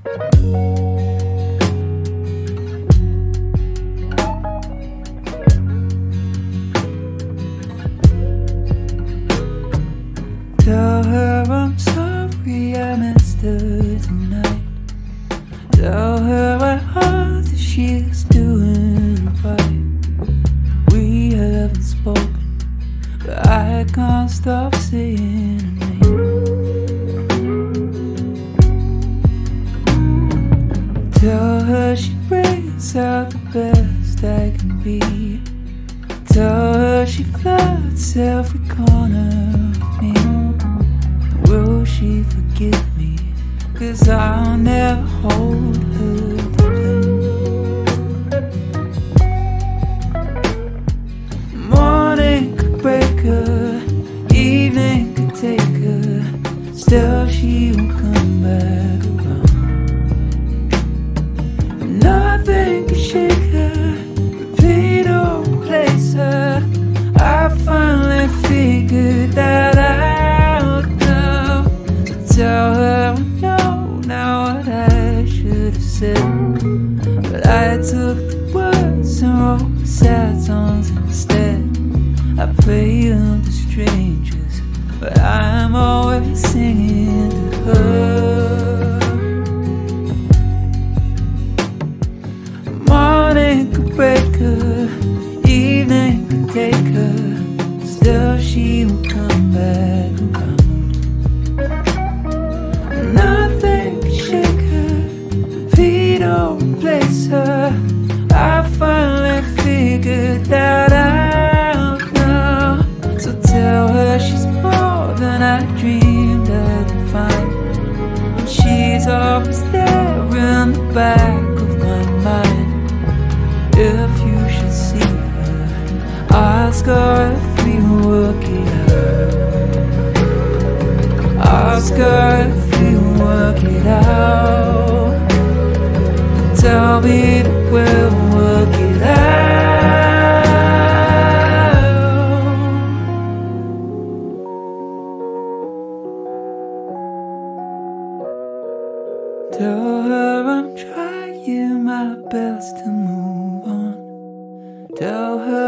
Tell her I'm sorry I missed her tonight. Tell her I heard that she's doing right. We haven't spoken, but I can't stop saying her name. Tell her she brings out the best I can be. Tell her she flirts every corner of me. Will she forgive me? 'Cause I'll never hold her to blame. Morning could break her, evening could take her, still she won't come back around. Nothing can shake her, repeat or replace her. I finally figured that out now. Tell her I know now what I should have said, but I took the words and wrote sad songs instead. I play them to strangers, but I'm always singing to her. Morning could break her, evening could take her, still she will come back around. Nothing can shake her, repeat or replace her. I finally figured that out now. So tell her she's more than I dreamed I'd find, and she's always there in the back of my mind. If you should see her, ask her if we work it out. Ask her if we work it out. Tell me that we'll work it out. Tell her I'm trying my best to move on. Tell her